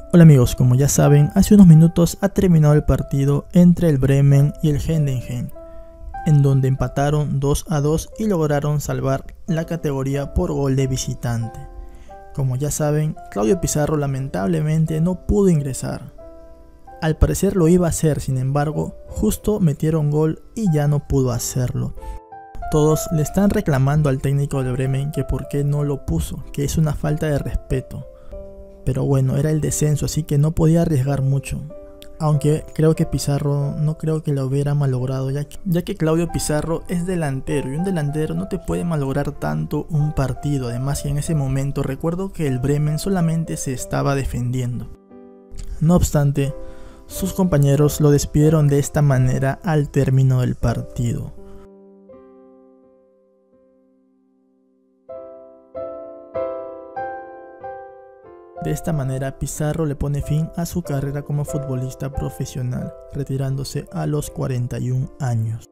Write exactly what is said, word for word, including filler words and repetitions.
Hola amigos, como ya saben, hace unos minutos ha terminado el partido entre el Bremen y el Heidenheim, en donde empataron dos a dos y lograron salvar la categoría por gol de visitante. Como ya saben, Claudio Pizarro lamentablemente no pudo ingresar. Al parecer lo iba a hacer, sin embargo, justo metieron gol y ya no pudo hacerlo. Todos le están reclamando al técnico del Bremen que por qué no lo puso, que es una falta de respeto. Pero bueno, era el descenso, así que no podía arriesgar mucho. Aunque creo que Pizarro no creo que lo hubiera malogrado, ya que, ya que Claudio Pizarro es delantero y un delantero no te puede malograr tanto un partido. Además, que en ese momento recuerdo que el Bremen solamente se estaba defendiendo. No obstante, sus compañeros lo despidieron de esta manera al término del partido. De esta manera, Pizarro le pone fin a su carrera como futbolista profesional, retirándose a los cuarenta y un años.